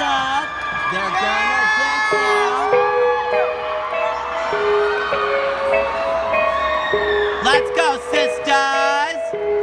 up. They're gonna dance now. Let's go, sisters.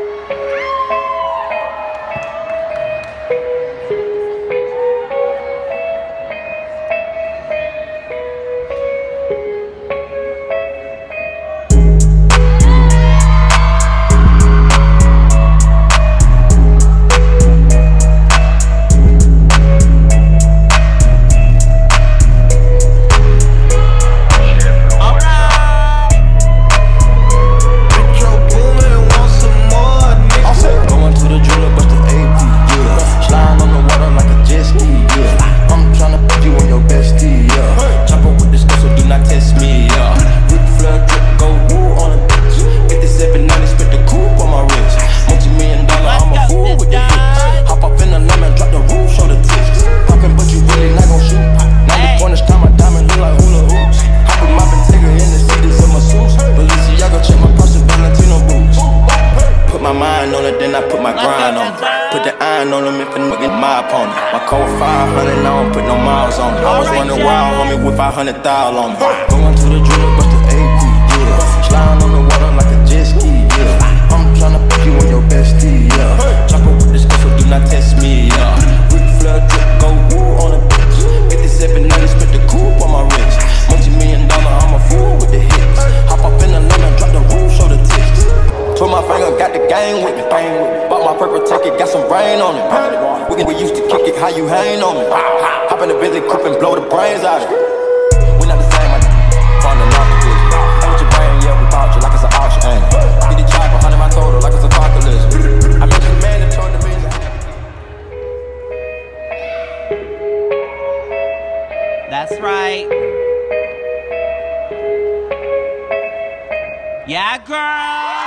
Then I put my grind on it. Put the iron on them if a nigga my opponent. My code 500, I don't put no miles on it. I was running wild, homie, with 500,000 on me. Going to the driller, bust the AP, yeah. Sliding on the water like a jet ski, yeah. I'm tryna put you on your bestie, yeah. Chopper with this girl, so do not test me, yeah. Ric Flair drip, go woo on the bitch. 5790, spit the coupe on my wrist. Multi-million-dollar, I'm a fool with the hits. Hop up in the lemon, drop the roof, show the tits. Twirl my finger, got the gang with me. Bought my purple ticket, got some brain on it. We used to kick it, how you hang on me. Hop in the Bentley coupe and blow the brains out of it. We not the same, I falling off the bitch. Hey, with your brain, yeah, we bought you like it's an auction, ain't it? Get the chopper, 100 my total, like it's apocalypse. I met the man that told the millions. That's right. Yeah, girl.